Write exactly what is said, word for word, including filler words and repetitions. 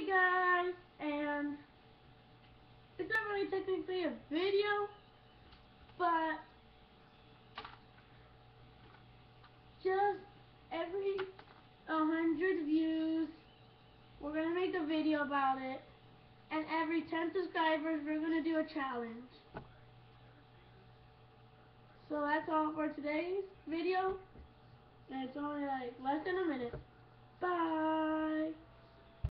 Hey guys, and it's not really technically a video, but just every a hundred views, we're gonna make a video about it, and every ten subscribers, we're gonna do a challenge. So that's all for today's video, and it's only like less than a minute. Bye.